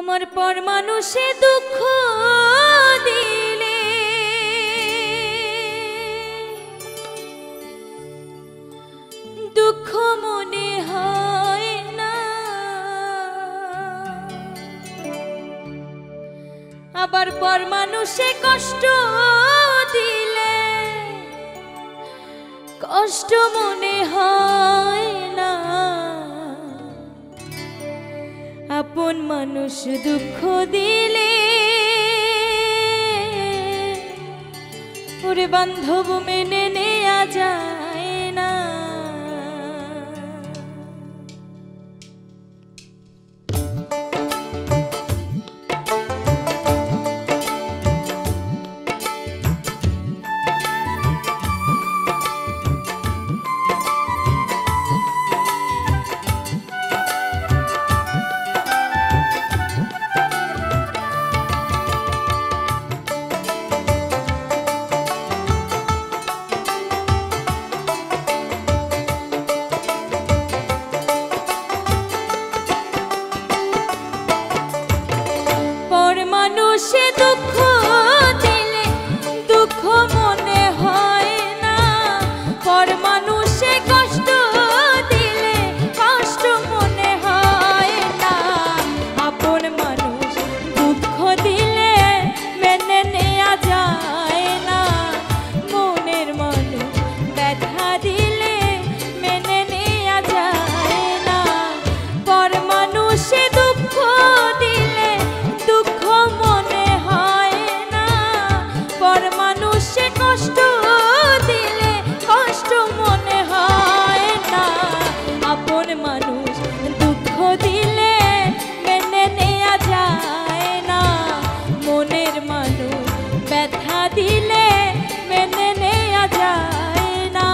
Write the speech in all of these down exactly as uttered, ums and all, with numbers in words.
আমার পর মানুষে দুঃখ দিলে দুঃখ মনে হয় না, আবার পর মানুষে কষ্ট দিলে কষ্ট মনে হয় না। আপন মানুষ দুঃখ দিলে ওরে বান্ধব মেনে নেয়া যায় না। মানুষে দুঃখ দিলে দুঃখ মনে হয় না, পর মানুষে কষ্ট দিলে কষ্ট মনে হয় না। আপন মানুষ দুঃখ দিলে মেনে নেয়া যায় না, মনের মানুষ ব্যথা দিলে মেনে নেয়া যায় না। পর মানুষে দুঃখ দিলে দুঃখ মনে হয় না, পর মানুষে কষ্ট দিলে কষ্ট মনে হয় না। আপন মানুষ দুঃখ দিলে মেনে নেয়া যায় না, মনের মানুষ ব্যথা দিলে মেনে নেয়া যায় না।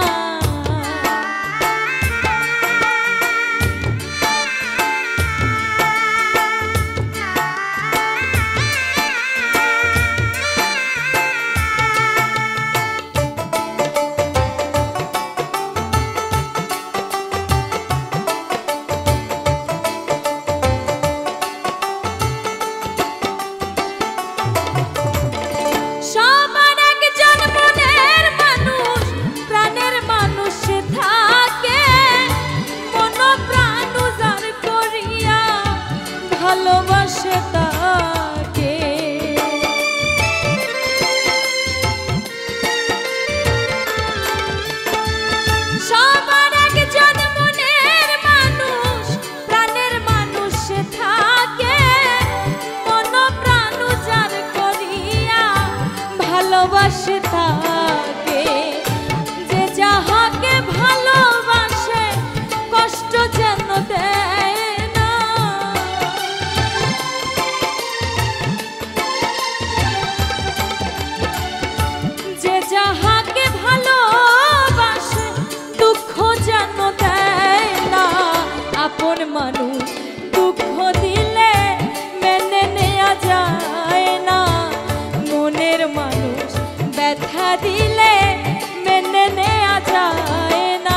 ভালোবাসে তাকে সবার একজন মনের মানুষ, প্রাণের মানুষ থাকে, মন প্রাণ উজাড় করিয়া ভালোবাসে তাকে। যে যাহাকে ভালোবাসে কষ্ট যেন দেয়, যাহাকে ভালোবাসে দুঃখ যেন দেয় না। আপন মানুষ দুঃখ দিলে মেনে নেয়া যায় না, মনের মানুষ ব্যথা দিলে মেনে নেয়া যায় না।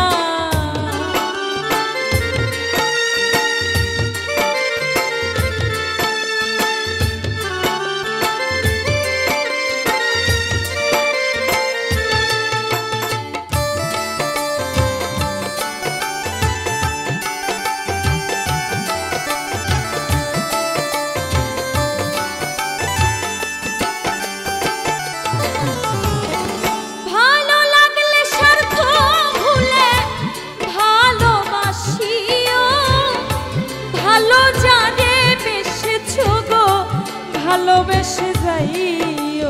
ভালোবেসে যাইও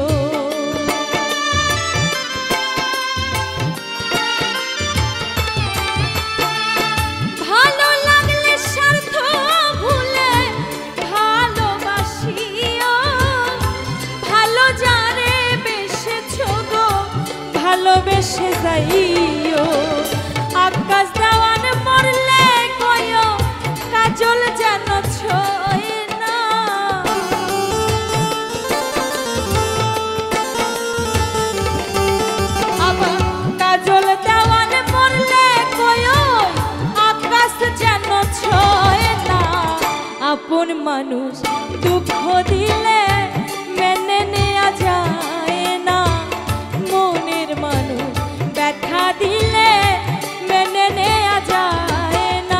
ভালো লাগলে স্বার্থ ভুলে ভালোবাসিও, ভালো যারে বেসেছো গো ভালোবেসে যাইও। আকাশ দেওয়ান মরলে কয়ো কাজল যেন ছয় না, কাজল দেওয়ান মরলে কয়ো আকাশ যেন ছয় না। আপন মানুষ দুঃখ দিলে মেনে নেওয়া যায় না, মনের মানুষ ব্যথা দিলে মেনে নেওয়া যায় না।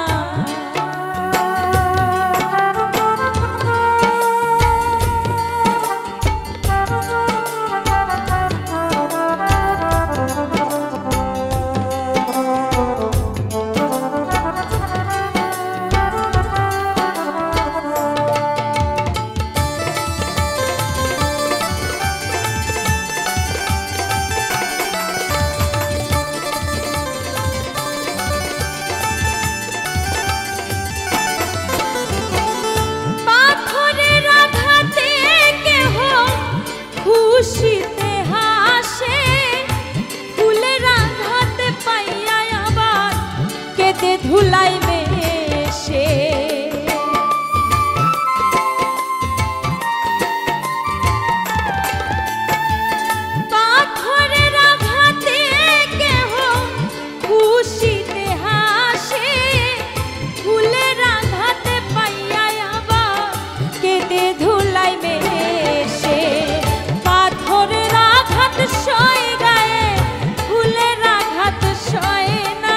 খুশিতে হাসে ফুলের আঘাতে পাইয়া আবার কেঁদে ধুলাই মেশে। পাথরের আঘাতে কেহ খুশিতে হাসে ফুলের আঘাতে পাইয়া আবার কেঁদে ধুলাই মেশে। পাথরের আঘাত সয় গায়ে ফুলের আঘাত সয় না,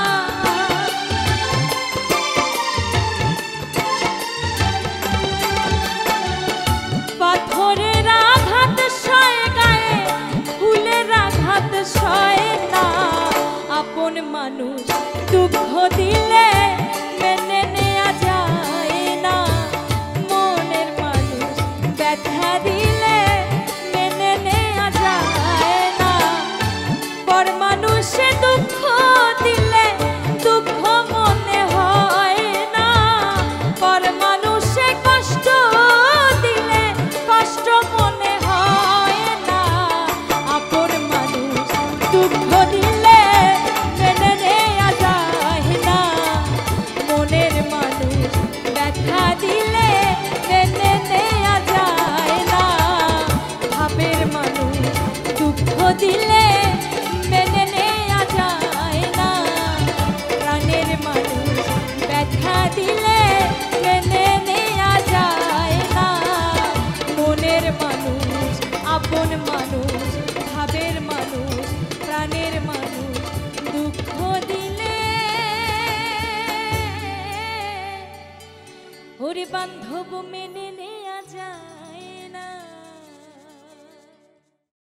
পাথরের আঘাত সয় গায়ে ফুলের আঘাত সয় না। আপন মানুষ দুঃখ দিলে মেনে নেওয়া যায় না, মনের মানুষ ব্যথা দিলে মেনে নেওয়া যায় না। পর মানুষে দুঃখ দিলে দুঃখ মনে হয় না, পর মানুষে কষ্ট দিলে কষ্ট মনে হয় না। আপন মানুষ দুঃখ দিলে মেনে নেওয়া যায় না, মনের মানুষ ব্যথা দিলে মেনে নেওয়া যায় না। ভাবের মানুষ দুঃখ দিলে মেনে নেওয়া যায় না, প্রাণের মানুষ ব্যথা দিলে মেনে নেওয়া যায় না। মনের মানুষ আপন মানুষ ভাবের মানুষ প্রাণের মানুষ দুঃখ দিলে ওরে বান্ধব মেনে